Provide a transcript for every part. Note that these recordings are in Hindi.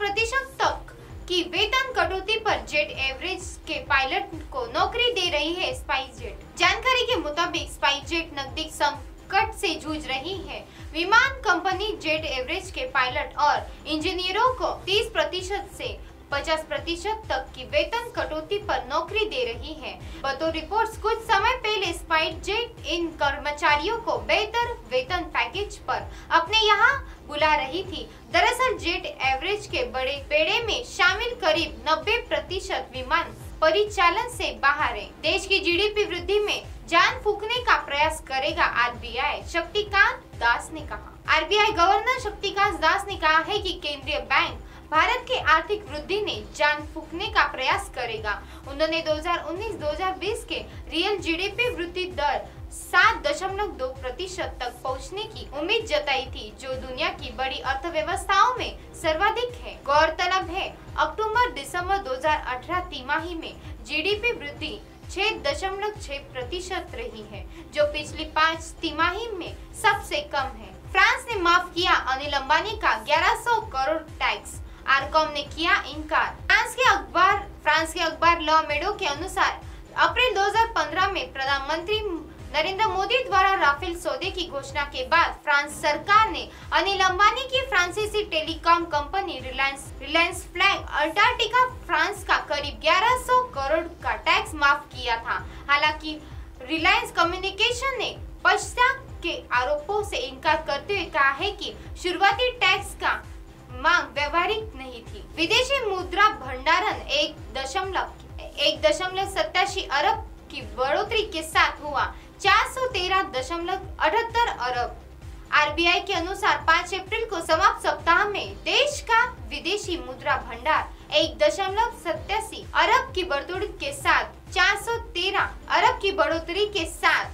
50% तक की वेतन कटौती पर जेट एयरवेज के पायलट को नौकरी दे रही है स्पाइसजेट। जानकारी के मुताबिक स्पाइसजेट नकदी संकट से जूझ रही है। विमान कंपनी जेट एयरवेज के पायलट और इंजीनियरों को 30% से 50% तक की वेतन कटौती पर नौकरी दे रही है। बतौर रिपोर्ट्स कुछ समय पहले स्पाइसजेट इन कर्मचारियों को बेहतर वेतन पैकेज पर अपने यहाँ बुला रही थी। दरअसल जेट एयरवेज के बड़े बेड़े में शामिल करीब 90% विमान परिचालन से बाहर है। देश की जीडीपी वृद्धि में जान फूंकने का प्रयास करेगा आरबीआई, शक्तिकांत दास ने कहा। आरबीआई गवर्नर शक्तिकांत दास ने कहा है कि केंद्रीय बैंक भारत की आर्थिक वृद्धि ने जान फूंकने का प्रयास करेगा। उन्होंने 2019-2020 के रियल जीडीपी वृद्धि दर 7.2% तक पहुंचने की उम्मीद जताई थी, जो दुनिया की बड़ी अर्थव्यवस्थाओं में सर्वाधिक है। गौरतलब है, अक्टूबर-दिसंबर 2018 तिमाही में जीडीपी वृद्धि 6.6% रही है, जो पिछली 5 तिमाही में सबसे कम है। फ्रांस ने माफ किया अनिल अंबानी का 1100 करोड़ टैक्स, आरकॉम ने किया इनकार। फ्रांस के अखबार ला मेडो के अनुसार अप्रैल 2015 में प्रधानमंत्री नरेंद्र मोदी द्वारा राफेल सौदे की घोषणा के बाद फ्रांस सरकार ने अनिल अंबानी की फ्रांसीसी telecom company Reliance FLAG Antarctica France का करीब 1100 करोड़ का टैक्स माफ किया था। हालांकि रिलायंस कम्युनिकेशन ने पश्चात के आरोपों से इनकार करते हुए कहा है कि शुरुआती टैक्स का मांग व्यवहारिक नहीं थी। विदेशी मुद्रा भंडारण 1.87 अरब की बढ़ोतरी के साथ हुआ 413.78 अरब। आरबीआई के अनुसार 5 अप्रैल को समाप्त सप्ताह में देश का विदेशी मुद्रा भंडार 1.87 अरब की बढ़ोतरी के साथ 413 अरब की बढ़ोतरी के साथ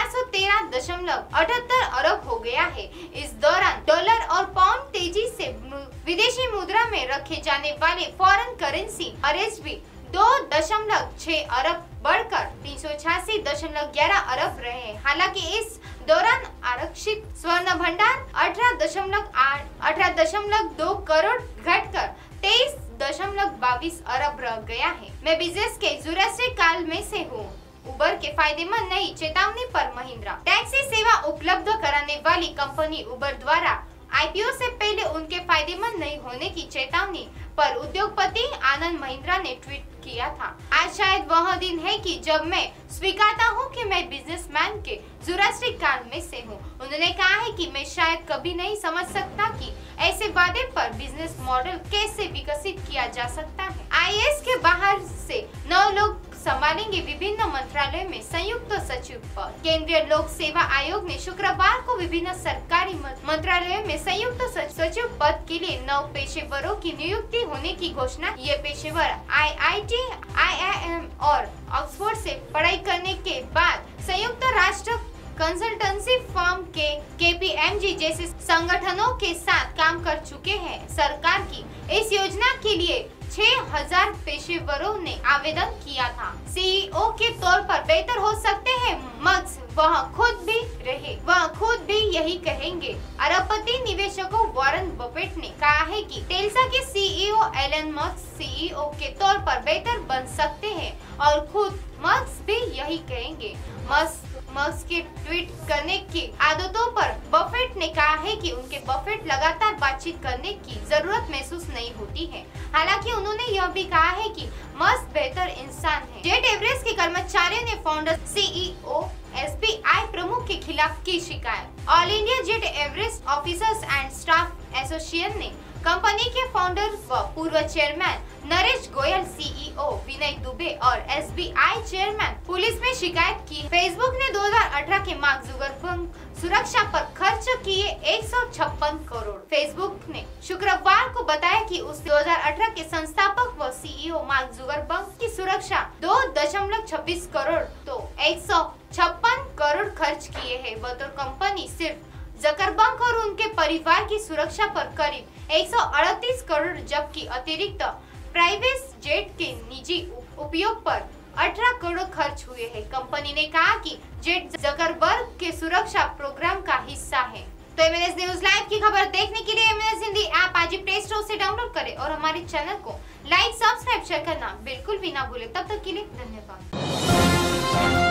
413.78 अरब हो गया है। इस दौरान डॉलर और पाउंड तेजी से विदेशी मुद्रा में रखे जाने वाले फॉरेन करेंसी आरएसबी 2.6 अरब बढ़कर 386.11 अरब रहे। हालांकि इस दौरान आरक्षित स्वर्ण भंडार 18.2 करोड़ घटकर 23.22 अरब रह गया है। मैं बिजनेस के जुरास्ट्री काल में से हूँ, उबर के फायदेमंद नहीं, चेतावनी पर महिंद्रा। टैक्सी सेवा उपलब्ध कराने वाली कंपनी उबर द्वारा आईपीओ से पहले उनके फायदेमंद नहीं होने की चेतावनी पर उद्योगपति आनंद महिंद्रा ने ट्वीट किया था। आज शायद वह दिन है कि जब मैं स्वीकारता हूं कि मैं बिजनेसमैन के जुरास्ट्री काल में से हूं। उन्होंने कहा है कि मैं शायद कभी नहीं समझ सकता कि ऐसे वादे पर बिजनेस मॉडल कैसे विकसित किया जा सकता है। आईएएस के बाहर से 9 लोग संभालेंगे विभिन्न मंत्रालयों में संयुक्त सचिव पद। केंद्रीय लोक सेवा आयोग ने शुक्रवार को विभिन्न सरकारी मंत्रालयों में संयुक्त सचिव पद के लिए 9 पेशेवरों की नियुक्ति होने की घोषणा। ये पेशेवर आईआईटी, आईआईएम और ऑक्सफोर्ड से पढ़ाई करने के बाद संयुक्त राष्ट्र कंसल्टेंसी फर्म के केपीएमजी जैसे संगठनों के साथ काम कर चुके हैं। सरकार की इस योजना के लिए 6000 पेशेवरों ने आवेदन किया था। सीईओ के तौर पर बेहतर हो सकते हैं मस्क, वह खुद भी यही कहेंगे। अरबपति निवेशकों वॉरेन बफेट ने कहा है कि टेल्सा के सीईओ एलन मस्क सीईओ के तौर पर बेहतर बन सकते हैं और खुद मस्क भी यही कहेंगे। मस्क के ट्वीट करने की आदतों पर बफेट ने कहा है कि उनके बफेट लगातार बातचीत करने की जरूरत महसूस नहीं होती है। हालांकि उन्होंने यह भी कहा है कि मस्क बेहतर इंसान है। जेट एयरवेज के कर्मचारियों ने फाउंडर, सीईओ, एसबीआई प्रमुख के खिलाफ की शिकायत। All India Jet Airways officers and staff association ने कंपनी के फाउंडर व पूर्व चेयरमैन नरेश गोयल, सीईओ विनय दुबे और एसबीआई चेयरमैन पुलिस में शिकायत की। फेसबुक ने 2018 के मार्क जुकरबर्ग सुरक्षा पर खर्च किए 156 करोड़। फेसबुक ने शुक्रवार को बताया कि उस 2018 के संस्थापक व सीईओ मार्क जुकरबर्ग की सुरक्षा 2.26 करोड़ तो 156 करोड़ खर्च किए हैं। बतौर कंपनी सिर्फ जकरबर्ग और उनके परिवार की सुरक्षा पर करीब 138 करोड़, जबकि अतिरिक्त प्राइवेट जेट के निजी उपयोग पर 18 करोड़ खर्च हुए हैं। कंपनी ने कहा कि जेट जकरबर्ग के सुरक्षा प्रोग्राम का हिस्सा है। तो एमएनएस न्यूज लाइव की खबर देखने के लिए एमएनएस हिंदी ऐप आज ही प्ले स्टोर से डाउनलोड करें और हमारे चैनल को लाइक, सब्सक्राइब, शेयर करना बिल्कुल भी ना भूलें। तब तक के लिए धन्यवाद।